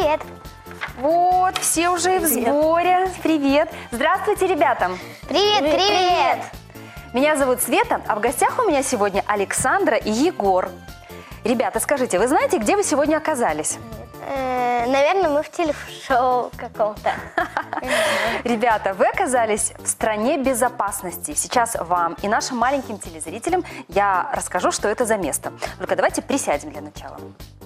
Привет. Вот, все уже в сборе. Привет. Здравствуйте, ребята. Привет. Меня зовут Света, а в гостях у меня сегодня Александра и Егор. Ребята, скажите, вы знаете, где вы сегодня оказались? Наверное, мы в телешоу каком-то. Ребята, вы оказались в стране безопасности. Сейчас вам и нашим маленьким телезрителям я расскажу, что это за место. Только давайте присядем для начала.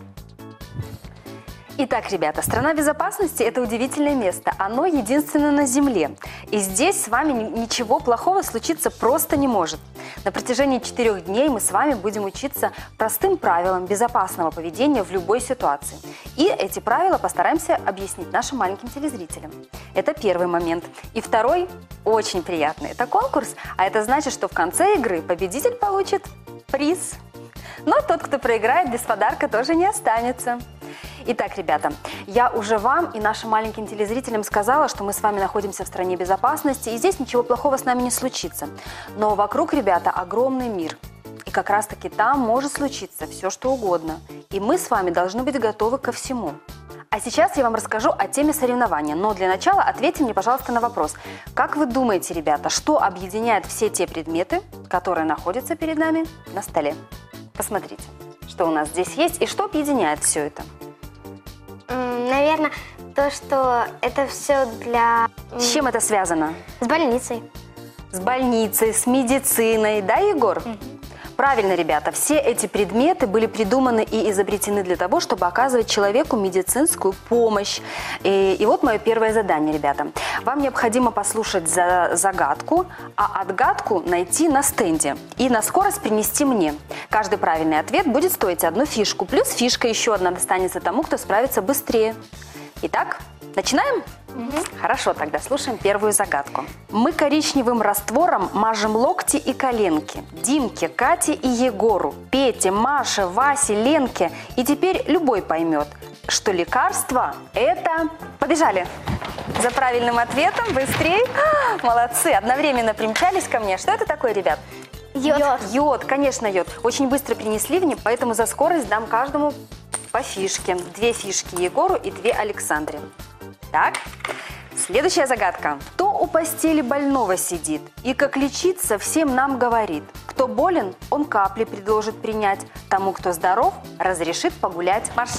Итак, ребята, страна безопасности – это удивительное место. Оно единственное на Земле. И здесь с вами ничего плохого случиться просто не может. На протяжении 4 дней мы с вами будем учиться простым правилам безопасного поведения в любой ситуации. И эти правила постараемся объяснить нашим маленьким телезрителям. Это первый момент. И второй, очень приятный, это конкурс. А это значит, что в конце игры победитель получит приз. Но тот, кто проиграет, без подарка тоже не останется. Итак, ребята, я уже вам и нашим маленьким телезрителям сказала, что мы с вами находимся в стране безопасности, и здесь ничего плохого с нами не случится. Но вокруг, ребята, огромный мир. И как раз-таки там может случиться все, что угодно. И мы с вами должны быть готовы ко всему. А сейчас я вам расскажу о теме соревнования. Но для начала ответьте мне, пожалуйста, на вопрос. Как вы думаете, ребята, что объединяет все те предметы, которые находятся перед нами на столе? Посмотрите, что у нас здесь есть и что объединяет все это. Наверное, то, что это все для... С чем это связано? С больницей. С больницей, с медициной, да, Егор? Правильно, ребята, все эти предметы были придуманы и изобретены для того, чтобы оказывать человеку медицинскую помощь. И вот мое первое задание, ребята. Вам необходимо послушать загадку, а отгадку найти на стенде и на скорость принести мне. Каждый правильный ответ будет стоить 1 фишку, плюс фишка еще одна достанется тому, кто справится быстрее. Итак, начинаем? Хорошо, тогда слушаем первую загадку. Мы коричневым раствором мажем локти и коленки. Димке, Кате и Егору, Пете, Маше, Васе, Ленке. И теперь любой поймет, что лекарство – это… Побежали! За правильным ответом, быстрее. Молодцы, одновременно примчались ко мне. Что это такое, ребят? Йод. Йод, конечно, йод. Очень быстро принесли мне, поэтому за скорость дам каждому по фишке. 2 фишки Егору и 2 Александре. Так, следующая загадка. Кто у постели больного сидит и как лечиться всем нам говорит? Кто болен, он капли предложит принять. Тому, кто здоров, разрешит погулять. Марш!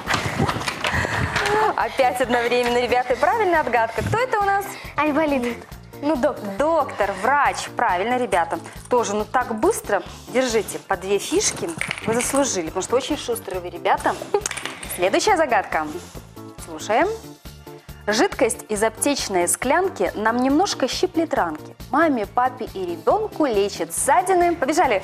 Опять одновременно, ребята, правильная отгадка. Кто это у нас? Айболит. Ну, доктор. Доктор, врач. Правильно, ребята. Тоже, ну так быстро. Держите, по 2 фишки вы заслужили, потому что очень шустрые вы, ребята. Следующая загадка. Слушаем. Жидкость из аптечной склянки нам немножко щиплет ранки. Маме, папе и ребенку лечит ссадины. Побежали!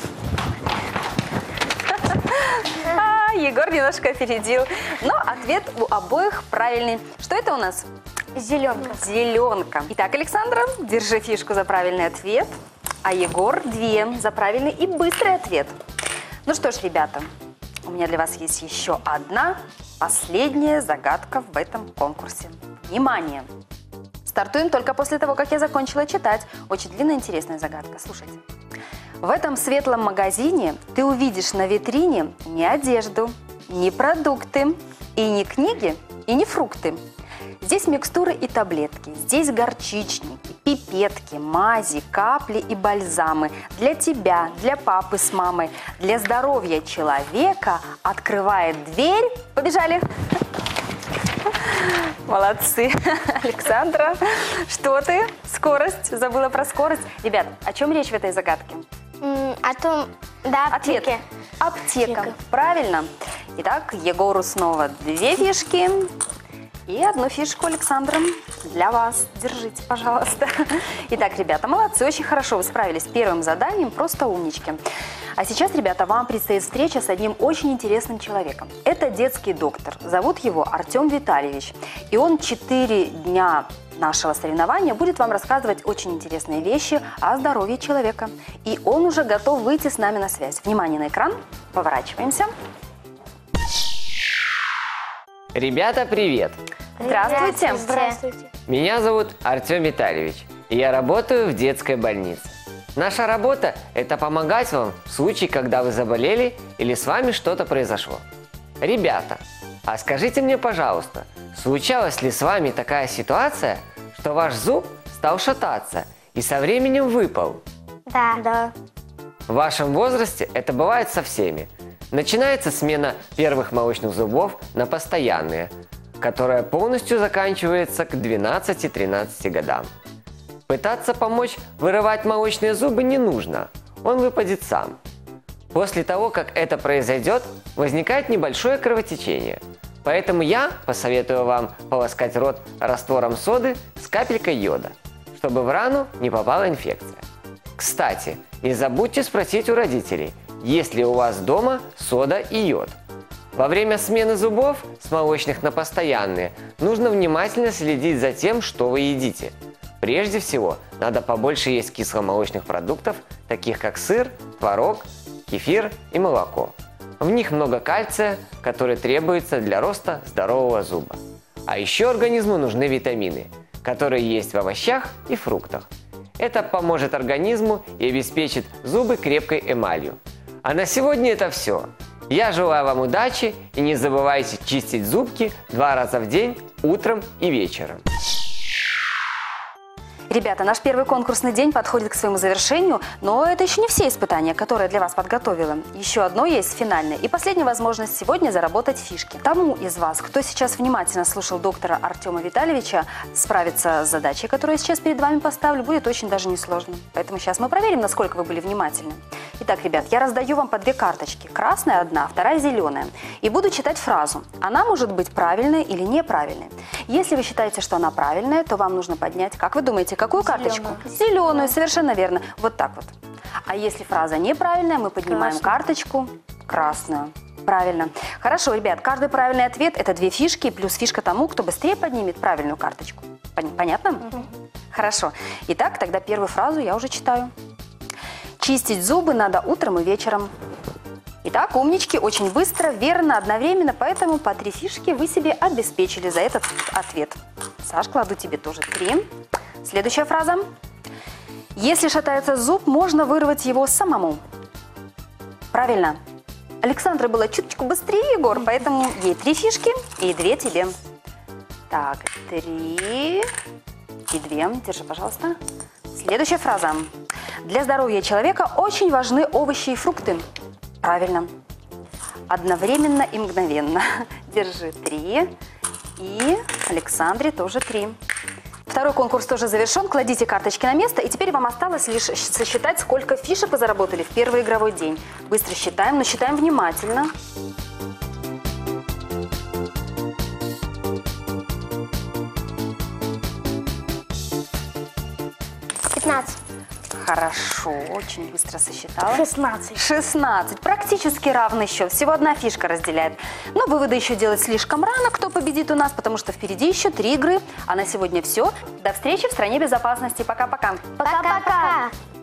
Егор немножко опередил. Но ответ у обоих правильный. Что это у нас? Зеленка. Зеленка. Итак, Александра, держи фишку за правильный ответ. А Егор 2 за правильный и быстрый ответ. Ну что ж, ребята, у меня для вас есть еще одна последняя загадка в этом конкурсе. Внимание! Стартуем только после того, как я закончила читать. Очень длинная, интересная загадка. Слушайте. В этом светлом магазине ты увидишь на витрине не одежду, не продукты, и не книги, и не фрукты. Здесь микстуры и таблетки, здесь горчичники, пипетки, мази, капли и бальзамы. Для тебя, для папы с мамой, для здоровья человека открывает дверь. Побежали! Молодцы. Александра, что ты? Скорость. Забыла про скорость. Ребят, о чем речь в этой загадке? О том, да, Ответ. Аптека. Правильно. Итак, Егору снова 2 фишки. И 1 фишку, Александра, для вас. Держите, пожалуйста. Итак, ребята, молодцы, очень хорошо вы справились с первым заданием, просто умнички. А сейчас, ребята, вам предстоит встреча с одним очень интересным человеком. Это детский доктор, зовут его Артем Витальевич. И он 4 дня нашего соревнования будет вам рассказывать очень интересные вещи о здоровье человека. И он уже готов выйти с нами на связь. Внимание на экран, поворачиваемся. Ребята, привет! Здравствуйте. Здравствуйте. Меня зовут Артем Витальевич, и я работаю в детской больнице. Наша работа – это помогать вам в случае, когда вы заболели или с вами что-то произошло. Ребята, а скажите мне, пожалуйста, случалась ли с вами такая ситуация, что ваш зуб стал шататься и со временем выпал? Да. Да. В вашем возрасте это бывает со всеми. Начинается смена первых молочных зубов на постоянные, которая полностью заканчивается к 12-13 годам. Пытаться помочь вырывать молочные зубы не нужно, он выпадет сам. После того, как это произойдет, возникает небольшое кровотечение. Поэтому я посоветую вам полоскать рот раствором соды с капелькой йода, чтобы в рану не попала инфекция. Кстати, не забудьте спросить у родителей, есть ли у вас дома сода и йод. Во время смены зубов с молочных на постоянные нужно внимательно следить за тем, что вы едите. Прежде всего, надо побольше есть кисломолочных продуктов, таких как сыр, творог, кефир и молоко. В них много кальция, который требуется для роста здорового зуба. А еще организму нужны витамины, которые есть в овощах и фруктах. Это поможет организму и обеспечит зубы крепкой эмалью. А на сегодня это все. Я желаю вам удачи и не забывайте чистить зубки 2 раза в день, утром и вечером. Ребята, наш первый конкурсный день подходит к своему завершению, но это еще не все испытания, которые я для вас подготовила. Еще одно есть, финальное, и последняя возможность сегодня заработать фишки. Тому из вас, кто сейчас внимательно слушал доктора Артема Витальевича, справиться с задачей, которую я сейчас перед вами поставлю, будет очень даже несложно. Поэтому сейчас мы проверим, насколько вы были внимательны. Итак, ребят, я раздаю вам по 2 карточки. Красная одна, вторая зеленая. И буду читать фразу. Она может быть правильной или неправильной. Если вы считаете, что она правильная, то вам нужно поднять, как вы думаете, какую карточку? Зеленую, совершенно верно. Вот так вот. А если фраза неправильная, мы поднимаем карточку красную. Правильно. Хорошо, ребят, каждый правильный ответ – это 2 фишки, плюс фишка тому, кто быстрее поднимет правильную карточку. Понятно? Хорошо. Итак, тогда первую фразу я уже читаю. Чистить зубы надо утром и вечером. Итак, умнички, очень быстро, верно, одновременно, поэтому по 3 фишки вы себе обеспечили за этот ответ. Саш, кладу тебе тоже 3. Следующая фраза. Если шатается зуб, можно вырвать его самому. Правильно. Александра была чуточку быстрее, Егор, поэтому ей 3 фишки и 2 тебе. Так, 3 и 2. Держи, пожалуйста. Следующая фраза. Для здоровья человека очень важны овощи и фрукты. Правильно. Одновременно и мгновенно. Держи 3. И Александре тоже 3. Второй конкурс тоже завершен. Кладите карточки на место. И теперь вам осталось лишь сосчитать, сколько фишек вы заработали в первый игровой день. Быстро считаем, но считаем внимательно. 15. Хорошо, очень быстро сосчитала. 16. 16. Практически равный счет. Всего 1 фишка разделяет. Но выводы еще делать слишком рано, кто победит у нас, потому что впереди еще 3 игры. А на сегодня все. До встречи в стране безопасности. Пока-пока. Пока-пока.